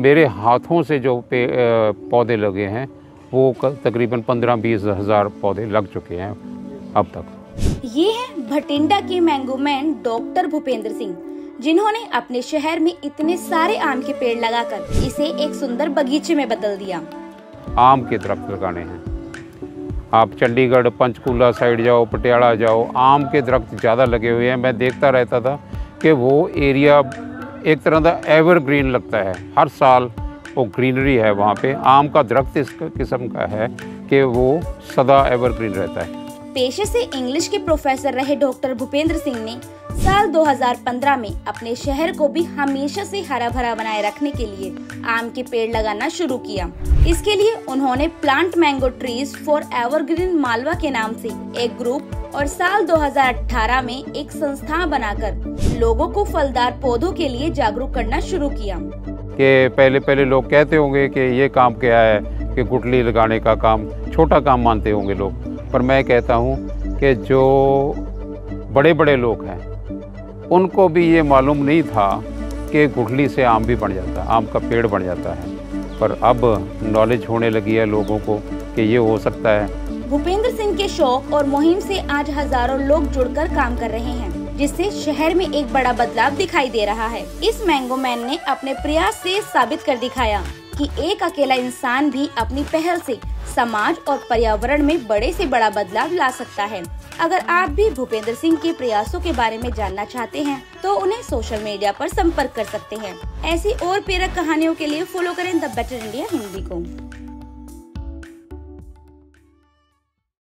मेरे हाथों से जो पौधे लगे हैं वो तकरीबन 15-20 हज़ार पौधे लग चुके हैं अब तक। ये है भटिंडा के mango man doctor Bhupendra Singh, जिन्होंने अपने शहर में इतने सारे आम के पेड़ लगाकर इसे एक सुंदर बगीचे में बदल दिया। आम के दरख्त लगाने हैं। आप चंडीगढ़, पंचकूला साइड जाओ, पटियाला जाओ, आम के दरख्त ज़्यादा लगे हुए हैं। मैं देखता रहता था कि वो एरिया एक तरह का एवरग्रीन लगता है, हर साल वो ग्रीनरी है वहाँ पे। आम का दरख्त इस किस्म का है कि वो सदा एवरग्रीन रहता है। पेशे से इंग्लिश के प्रोफेसर रहे डॉक्टर भूपेंद्र सिंह ने साल 2015 में अपने शहर को भी हमेशा से हरा भरा बनाए रखने के लिए आम के पेड़ लगाना शुरू किया। इसके लिए उन्होंने plant mango trees for evergreen Malwa के नाम से एक ग्रुप और साल 2018 में एक संस्था बनाकर लोगों को फलदार पौधों के लिए जागरूक करना शुरू किया। कि पहले लोग कहते होंगे कि ये काम क्या है, कि गुठली लगाने का काम छोटा काम मानते होंगे लोग, पर मैं कहता हूँ कि जो बड़े बड़े लोग हैं उनको भी ये मालूम नहीं था कि गुठली से आम भी बन जाता है, आम का पेड़ बन जाता है। पर अब नॉलेज होने लगी है लोगों को कि ये हो सकता है। भूपेंद्र सिंह के शौक और मुहिम से आज हजारों लोग जुड़कर काम कर रहे हैं, जिससे शहर में एक बड़ा बदलाव दिखाई दे रहा है। इस मैंगो मैन ने अपने प्रयास से साबित कर दिखाया कि एक अकेला इंसान भी अपनी पहल से समाज और पर्यावरण में बड़े से बड़ा बदलाव ला सकता है। अगर आप भी भूपेंद्र सिंह के प्रयासों के बारे में जानना चाहते हैं तो उन्हें सोशल मीडिया पर संपर्क कर सकते हैं। ऐसी और प्रेरक कहानियों के लिए फॉलो करें द बेटर इंडिया हिंदी को।